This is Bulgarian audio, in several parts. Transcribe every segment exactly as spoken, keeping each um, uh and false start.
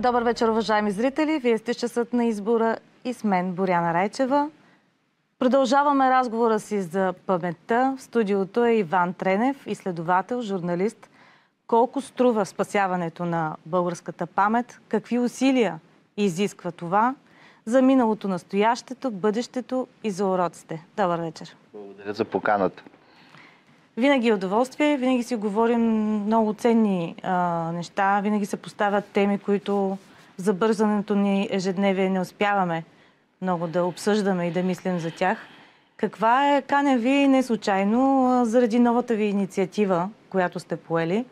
Добър вечер, уважаеми зрители! Вие сте часът на избора и с мен Боряна Райчева. Продължаваме разговора си за паметта. В студиото е Иван Тренев, изследовател, журналист. Колко струва спасяването на българската памет? Какви усилия изисква това за миналото, настоящето, бъдещето и за уроците? Добър вечер! Благодаря за поканата. Винаги е удоволствие, винаги си говорим много ценни а, неща, винаги се поставят теми, които за бързането ни ежедневие не успяваме много да обсъждаме и да мислим за тях. Каква е, каня ви не случайно, а, заради новата ви инициатива, която сте поели?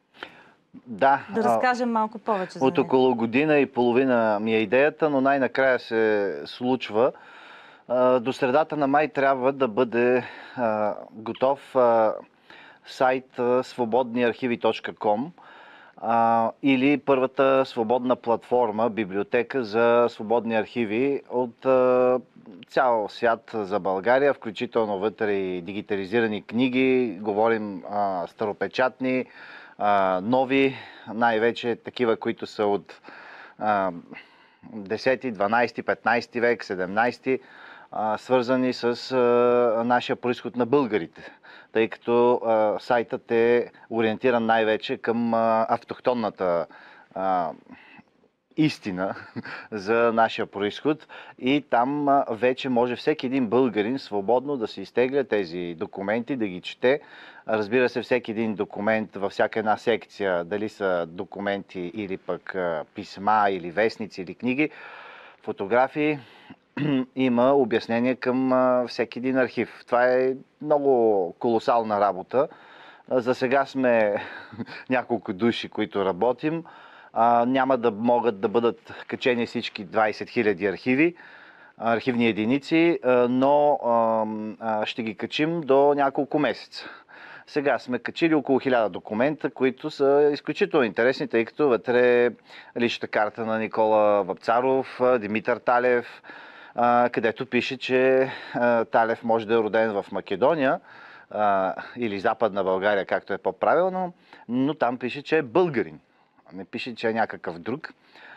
Да. Да разкажем малко повече за От нея. около година и половина ми е идеята, но най-накрая се случва. До средата на май трябва да бъде а, готов а, сайт свободни архиви точка ком а, или първата свободна платформа, библиотека за свободни архиви от а, цял свят за България, включително вътре и дигитализирани книги, говорим а, старопечатни, а, нови, най-вече такива, които са от а, десети, дванадесети, петнадесети век, седемнадесети, свързани с а, нашия произход на българите, тъй като а, сайтът е ориентиран най-вече към а, автохтонната а, истина за нашия произход и там а, вече може всеки един българин свободно да се изтегля тези документи, да ги чете. Разбира се, всеки един документ във всяка една секция, дали са документи или пък а, писма, или вестници, или книги, фотографии, има обяснение към а, всеки един архив. Това е много колосална работа. За сега сме няколко души, които работим. А, няма да могат да бъдат качени всички двадесет хиляди архиви, архивни единици, а, но а, а, ще ги качим до няколко месеца. Сега сме качили около хиляда документа, които са изключително интересни, тъй като вътре е личната карта на Никола Вапцаров, Димитър Талев, където пише, че Талев може да е роден в Македония или Западна България, както е по-правилно, но там пише, че е българин. Не пише, че е някакъв друг.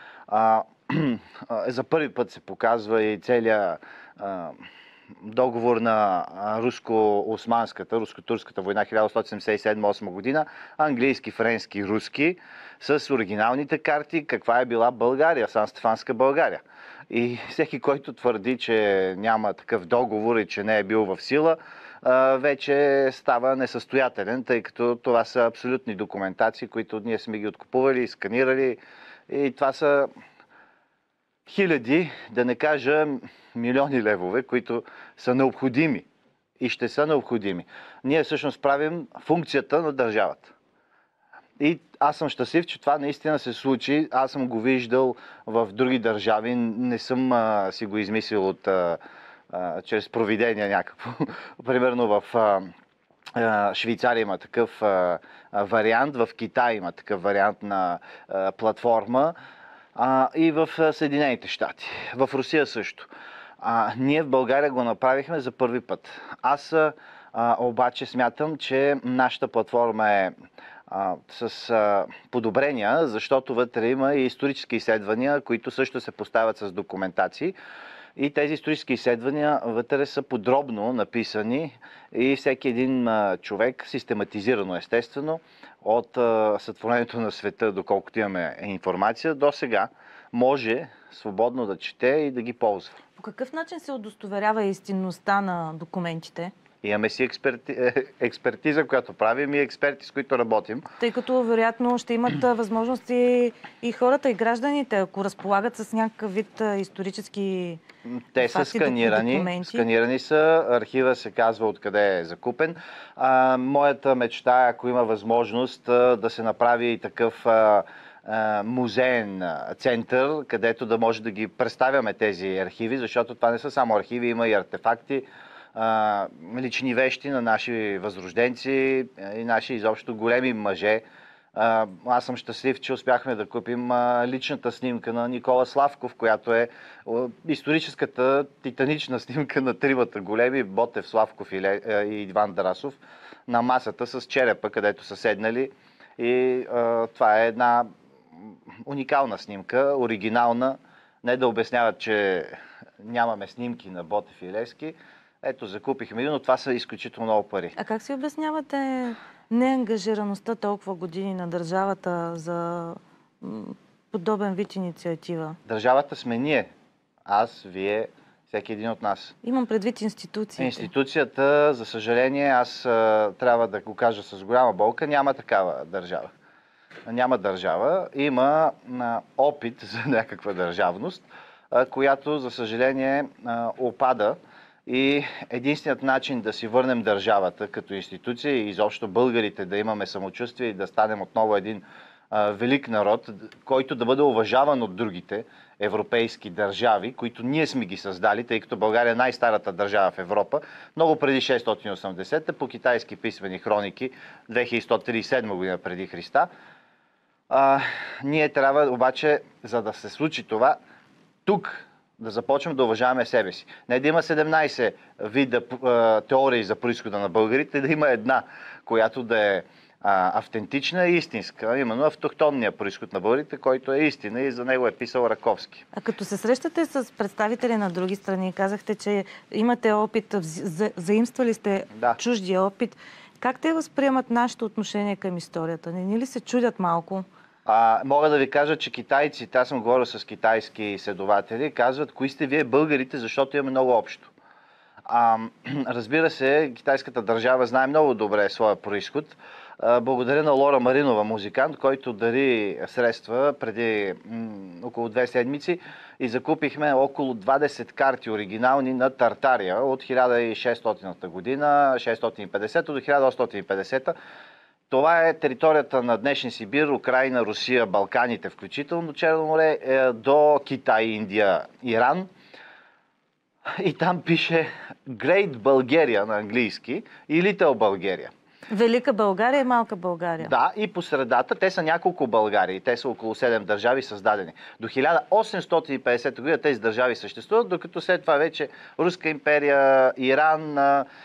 За първи път се показва и целият договор на руско-османската, руско-турската война хиляда осемстотин седемдесет и седма осма година, английски, френски, руски, с оригиналните карти, каква е била България, Сан-Стефанска България. И всеки, който твърди, че няма такъв договор и че не е бил в сила, вече става несъстоятелен, тъй като това са абсолютни документации, които ние сме ги откупували, сканирали и това са хиляди, да не кажа милиони левове, които са необходими и ще са необходими. Ние всъщност правим функцията на държавата. И аз съм щастлив, че това наистина се случи. Аз съм го виждал в други държави. Не съм а, си го измислил от, а, а, чрез провидение някакво. Примерно в а, а, Швейцария има такъв а, а, вариант, в Китай има такъв вариант на а, платформа а, и в Съединените щати. В Русия също. А, ние в България го направихме за първи път. Аз а, обаче смятам, че нашата платформа е а, с а, подобрения, защото вътре има и исторически изследвания, които също се поставят с документации. И тези исторически изследвания вътре са подробно написани и всеки един а, човек, систематизирано естествено, от а, сътворението на света, доколкото имаме информация, до сега може свободно да чете и да ги ползва. По какъв начин се удостоверява истинността на документите? Имаме си експерти... експертиза, която правим и експерти, с които работим. Тъй като, вероятно, ще имат възможности и хората, и гражданите, ако разполагат с някакъв вид исторически Те са сканирани. Документи. Сканирани са. Архива се казва откъде е закупен. А, моята мечта е, ако има възможност, да се направи и такъв а, а, музеен център, където да може да ги представяме тези архиви, защото това не са само архиви, има и артефакти, лични вещи на наши възрожденци и наши изобщо големи мъже. Аз съм щастлив, че успяхме да купим личната снимка на Никола Славков, която е историческата титанична снимка на тримата големи, Ботев, Славков и Иван Драсов, на масата с черепа, където са седнали. И това е една уникална снимка, оригинална. Не да обясняват, че нямаме снимки на Ботев и Левски. Ето, закупихме, но това са изключително много пари. А как си обяснявате неангажираността толкова години на държавата за подобен вид инициатива? Държавата сме ние. Аз, вие, всеки един от нас. Имам предвид институциите. Институцията, за съжаление, аз а, трябва да го кажа с голяма болка, няма такава държава. Няма държава. Има а, опит за някаква държавност, а, която, за съжаление, а, опада. И единственият начин да си върнем държавата като институция и изобщо българите да имаме самочувствие и да станем отново един а, велик народ, който да бъде уважаван от другите европейски държави, които ние сме ги създали, тъй като България е най-старата държава в Европа, много преди шестстотин и осемдесета, по китайски писмени хроники, две хиляди сто тридесет и седма година преди Христа. А, ние трябва обаче, за да се случи това, тук да започнем да уважаваме себе си. Не да има седемнайсет вида а, теории за произхода на българите, да има една, която да е а, автентична и истинска. Именно автохтонния произход на българите, който е истина и за него е писал Раковски. А като се срещате с представители на други страни, казахте, че имате опит, за, заимствали сте да. чуждия опит. Как те възприемат нашето отношение към историята? Не ни ли се чудят малко? А, мога да ви кажа, че китайците, аз съм говорил с китайски изследователи, казват, кои сте вие българите, защото имаме много общо. А, разбира се, китайската държава знае много добре своя происход. А, благодаря на Лора Маринова, музикант, който дари средства преди м, около две седмици и закупихме около двадесет карти оригинални на Тартария от хиляда и шестстотинта година, шестстотин и петдесета до хиляда осемстотин и петдесета. Това е територията на днешния Сибир, Украйна, Русия, Балканите, включително Черно море, е, до Китай, Индия, Иран. И там пише Great Bulgaria на английски и Little Bulgaria. Велика България и Малка България. Да, и по средата те са няколко Българии. Те са около седем държави създадени. До хиляда осемстотин и петдесета година тези държави съществуват, докато след това вече Руска империя, Иран,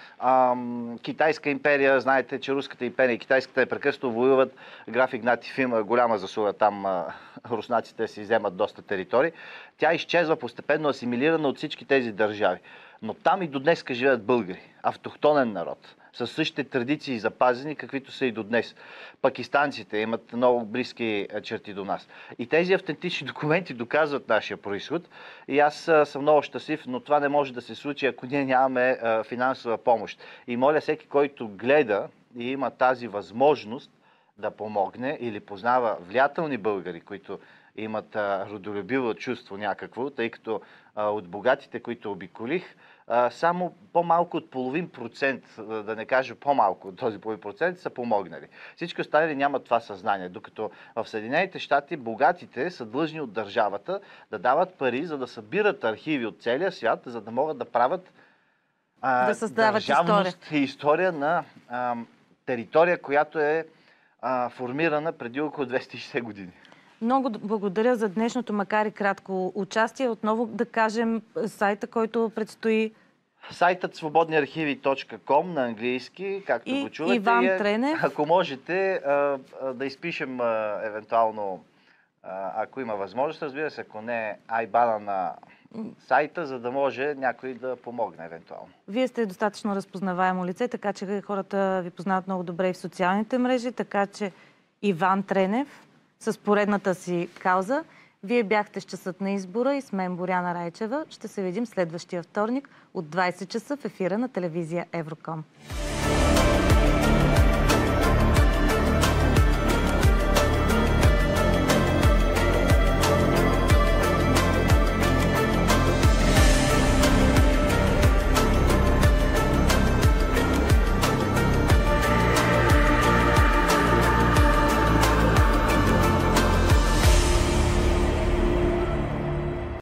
ам, Китайска империя. Знаете, че Руската империя и Китайската непрекъснато воюват. Граф Игнатиев има голяма заслуга там. А, руснаците си вземат доста територии. Тя изчезва постепенно, асимилирана от всички тези държави. Но там и до днес живеят българи. Автохтонен народ. Със същите традиции запазени, каквито са и до днес. Пакистанците имат много близки черти до нас. И тези автентични документи доказват нашия происход. И аз а, съм много щастлив, но това не може да се случи, ако ние нямаме а, финансова помощ. И моля всеки, който гледа и има тази възможност да помогне или познава влиятелни българи, които имат а, родолюбиво чувство някакво, тъй като а, от богатите, които обиколих, а, само по-малко от половин процент, да не кажа по-малко от този половин процент, са помогнали. Всички останали нямат това съзнание, докато в Съединените щати богатите са длъжни от държавата да дават пари, за да събират архиви от целия свят, за да могат да правят а, да създават държавност история. и история на а, територия, която е а, формирана преди около двеста и шейсет години. Много благодаря за днешното, макар и кратко участие. Отново да кажем сайта, който предстои. Сайтът свободни архиви точка ком на английски, както и го чувате. Иван е, Тренев. Ако можете а, а, да изпишем а, евентуално, а, ако има възможност, разбира се, ако не айбана на сайта, за да може някой да помогне евентуално. Вие сте достатъчно разпознаваемо лице, така че хората ви познават много добре и в социалните мрежи, така че Иван Тренев с поредната си кауза. Вие бяхте с часът на избора и с мен Боряна Райчева. Ще се видим следващия вторник от двайсет часа в ефира на телевизия Евроком.